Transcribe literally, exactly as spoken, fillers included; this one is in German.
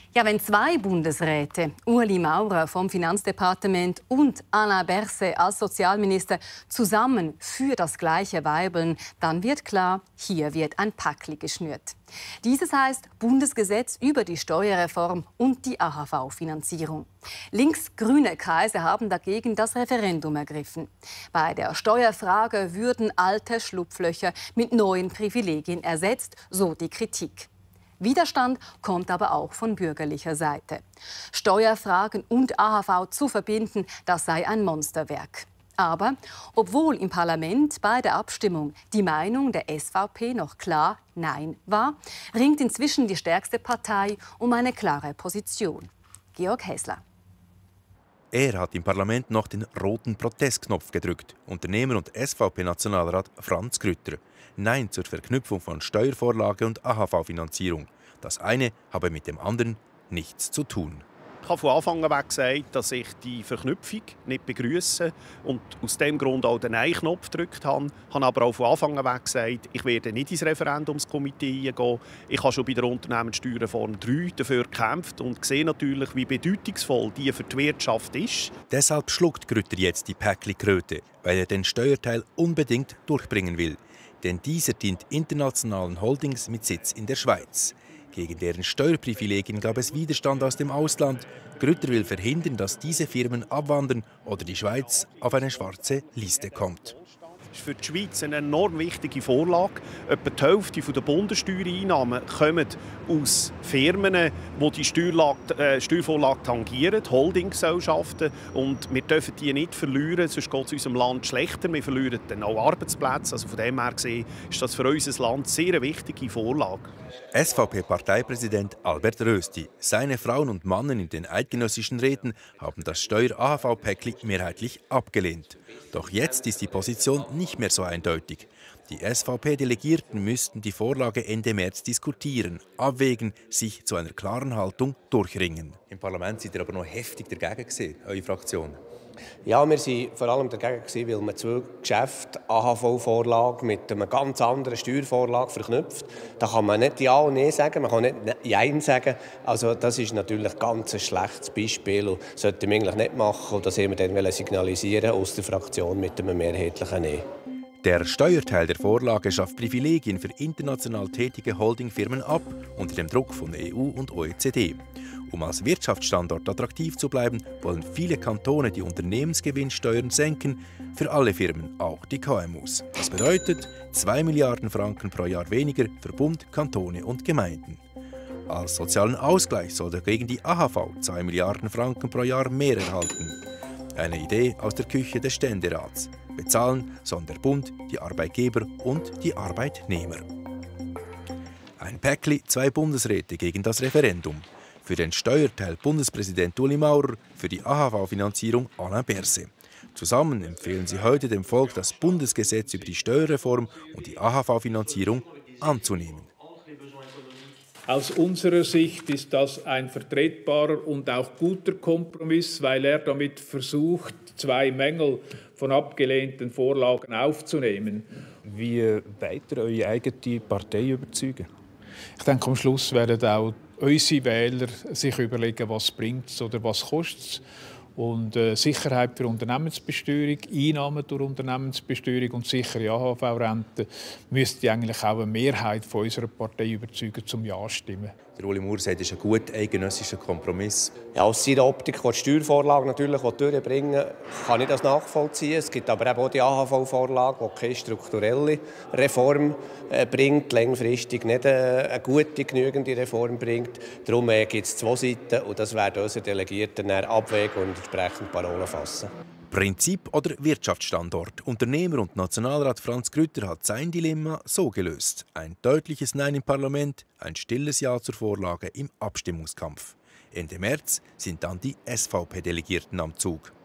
Ja, wenn zwei Bundesräte, Ueli Maurer vom Finanzdepartement und Anna Berse als Sozialminister, zusammen für das Gleiche weibeln, dann wird klar, hier wird ein Packli geschnürt. Dieses heißt Bundesgesetz über die Steuerreform und die A H V-Finanzierung. Links-grüne Kreise haben dagegen das Referendum ergriffen. Bei der Steuerfrage würden alte Schlupflöcher mit neuen Privilegien ersetzt, so die Kritik. Widerstand kommt aber auch von bürgerlicher Seite. Steuerfragen und A H V zu verbinden, das sei ein Monsterwerk. Aber obwohl im Parlament bei der Abstimmung die Meinung der S V P noch klar Nein war, ringt inzwischen die stärkste Partei um eine klare Position. Georg Häsler. Er hat im Parlament noch den roten Protestknopf gedrückt. Unternehmer und S V P-Nationalrat Franz Grütter. Nein zur Verknüpfung von Steuervorlage und A H V-Finanzierung. Das eine habe mit dem anderen nichts zu tun. Ich habe von Anfang an gesagt, dass ich die Verknüpfung nicht begrüße und aus diesem Grund auch den Nein-Knopf gedrückt habe. Ich habe aber auch von Anfang an gesagt, ich werde nicht ins Referendumskomitee gehen. Ich habe schon bei der Unternehmenssteuerreform drei dafür gekämpft und sehe natürlich, wie bedeutungsvoll die für die Wirtschaft ist. Deshalb schluckt Grütter jetzt die Päckli-Kröte, weil er den Steuerteil unbedingt durchbringen will. Denn dieser dient internationalen Holdings mit Sitz in der Schweiz. Gegen deren Steuerprivilegien gab es Widerstand aus dem Ausland. Grütter will verhindern, dass diese Firmen abwandern oder die Schweiz auf eine schwarze Liste kommt. Das ist für die Schweiz eine enorm wichtige Vorlage. Etwa die Hälfte der Bundessteuereinnahmen kommen aus Firmen, die die Steuerlage, äh, Steuervorlage tangieren, Holdinggesellschaften. Und wir dürfen die nicht verlieren, sonst geht es unserem Land schlechter. Wir verlieren dann auch Arbeitsplätze. Also von dem her gesehen ist das für unser Land sehr eine wichtige Vorlage. S V P-Parteipräsident Albert Rösti. Seine Frauen und Mannen in den eidgenössischen Räten haben das Steuer-A H V-Päckli mehrheitlich abgelehnt. Doch jetzt ist die Position nicht mehr so eindeutig. Die S V P-Delegierten müssten die Vorlage Ende März diskutieren, abwägen, sich zu einer klaren Haltung durchringen. Im Parlament seid ihr aber noch heftig dagegen gewesen, eure Fraktion. Ja, wir waren vor allem dagegen, weil man zwei Geschäfte, A H V-Vorlage mit einer ganz anderen Steuervorlage verknüpft. Da kann man nicht Ja und Nein sagen, man kann nicht Jein sagen. Also das ist natürlich ganz ein schlechtes Beispiel und sollte man eigentlich nicht machen. Und das haben wir dann signalisieren aus der Fraktion mit einem mehrheitlichen Nein. Der Steuerteil der Vorlage schafft Privilegien für international tätige Holdingfirmen ab, unter dem Druck von E U und O E C D. Um als Wirtschaftsstandort attraktiv zu bleiben, wollen viele Kantone die Unternehmensgewinnsteuern senken, für alle Firmen, auch die K M Us. Das bedeutet zwei Milliarden Franken pro Jahr weniger für Bund, Kantone und Gemeinden. Als sozialen Ausgleich soll dagegen die A H V zwei Milliarden Franken pro Jahr mehr erhalten. Eine Idee aus der Küche des Ständerats. Bezahlen sollen der Bund, die Arbeitgeber und die Arbeitnehmer. Ein Päckli, zwei Bundesräte gegen das Referendum. Für den Steuerteil Bundespräsident Ueli Maurer, für die A H V-Finanzierung Anna Berse. Zusammen empfehlen sie heute dem Volk, das Bundesgesetz über die Steuerreform und die A H V-Finanzierung anzunehmen. Aus unserer Sicht ist das ein vertretbarer und auch guter Kompromiss, weil er damit versucht, zwei Mängel von abgelehnten Vorlagen aufzunehmen. Wie wollt ihr eure eigene Partei überzeugen? Ich denke, am Schluss werden auch unsere Wähler sich überlegen, was bringt es oder was kostet es. Und äh, Sicherheit für Unternehmensbesteuerung, Einnahmen durch Unternehmensbesteuerung und sichere A H V-Rente müsste eigentlich auch eine Mehrheit von unserer Partei überzeugen, zum Ja zu stimmen. Der Ueli Maurer sagt, es ist ein guter eidgenössischer Kompromiss. Ja, aus seiner Optik, die die Steuervorlage natürlich durchbringen will, kann ich das nachvollziehen. Es gibt aber auch die A H V-Vorlage, die keine strukturelle Reform äh, bringt, langfristig nicht äh, eine gute, genügende Reform bringt. Darum äh, gibt es zwei Seiten und das werden unsere Delegierten dann abwägen und entsprechend Parolen fassen. Prinzip oder Wirtschaftsstandort? Unternehmer und Nationalrat Franz Grütter hat sein Dilemma so gelöst. Ein deutliches Nein im Parlament, ein stilles Ja zur Vorlage im Abstimmungskampf. Ende März sind dann die S V P-Delegierten am Zug.